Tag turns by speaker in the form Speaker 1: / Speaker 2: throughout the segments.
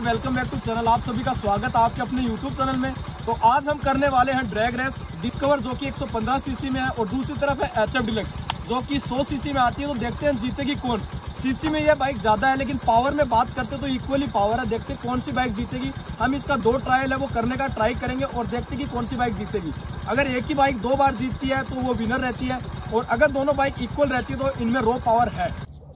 Speaker 1: Welcome back to channel. आप सभी का स्वागत है आपके अपने यूट्यूब चैनल में। तो आज हम करने वाले हैं ड्रैग रेस डिस्कवर, जो कि 115 सीसी में है, और दूसरी तरफ है एचएफ डिलक्स जो कि 100 सीसी में आती है। तो देखते हैं जीतेगी कौन। सीसी में यह बाइक ज़्यादा है, लेकिन पावर में बात करते तो इक्वली पावर है। देखते हैं कौन सी बाइक जीतेगी। हम इसका 2 ट्रायल है वो करने का ट्राई करेंगे और देखते हैं कि कौन सी बाइक जीतेगी। अगर एक ही बाइक 2 बार जीतती है तो वो विनर रहती है, और अगर दोनों बाइक इक्वल रहती है तो इनमें रॉ पावर है।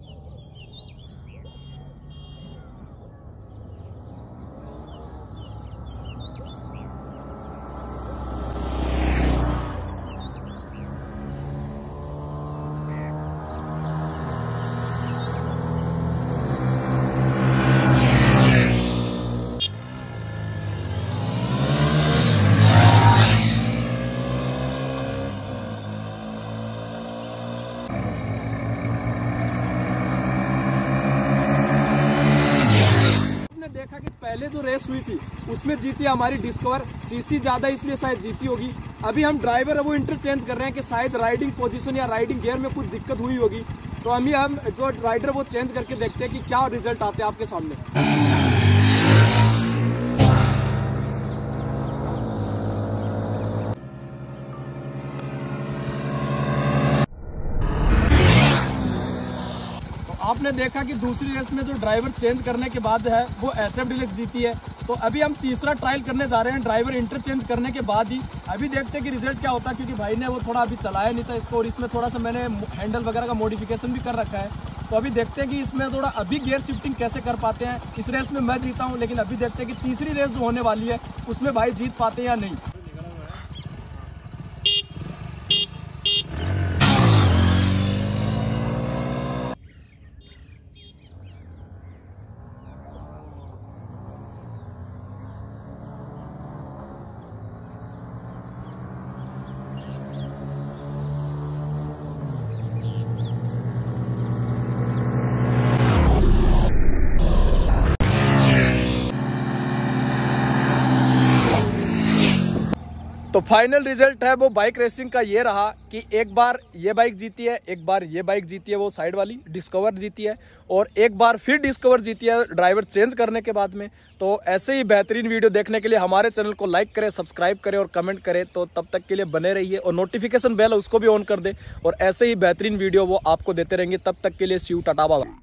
Speaker 1: देखा कि पहले जो रेस हुई थी उसमें जीती हमारी डिस्कवर, सीसी ज्यादा इसलिए शायद जीती होगी। अभी हम ड्राइवर है वो इंटरचेंज कर रहे हैं कि शायद राइडिंग पोजीशन या राइडिंग गियर में कुछ दिक्कत हुई होगी। तो अभी हम जो राइडर वो चेंज करके देखते हैं कि क्या रिजल्ट आते हैं आपके सामने। आपने देखा कि दूसरी रेस में जो ड्राइवर चेंज करने के बाद है वो एचएफ डिलक्स जीती है। तो अभी हम तीसरा ट्रायल करने जा रहे हैं ड्राइवर इंटरचेंज करने के बाद ही। अभी देखते हैं कि रिजल्ट क्या होता है, क्योंकि भाई ने वो थोड़ा अभी चलाया नहीं था इसको, और इसमें थोड़ा सा मैंने हैंडल वगैरह का मॉडिफिकेशन भी कर रखा है। तो अभी देखते हैं कि इसमें थोड़ा अभी गियर शिफ्टिंग कैसे कर पाते हैं। इस रेस में मैं जीता हूँ, लेकिन अभी देखते हैं कि तीसरी रेस जो होने वाली है उसमें भाई जीत पाते हैं या नहीं। तो फाइनल रिजल्ट है वो बाइक रेसिंग का ये रहा कि एक बार ये बाइक जीती है, एक बार ये बाइक जीती है, वो साइड वाली डिस्कवर जीती है, और एक बार फिर डिस्कवर जीती है ड्राइवर चेंज करने के बाद में। तो ऐसे ही बेहतरीन वीडियो देखने के लिए हमारे चैनल को लाइक करें, सब्सक्राइब करें और कमेंट करें। तो तब तक के लिए बने रहिए, और नोटिफिकेशन बेल उसको भी ऑन कर दे, और ऐसे ही बेहतरीन वीडियो वो आपको देते रहेंगे। तब तक के लिए सी यू, टाटा बाय।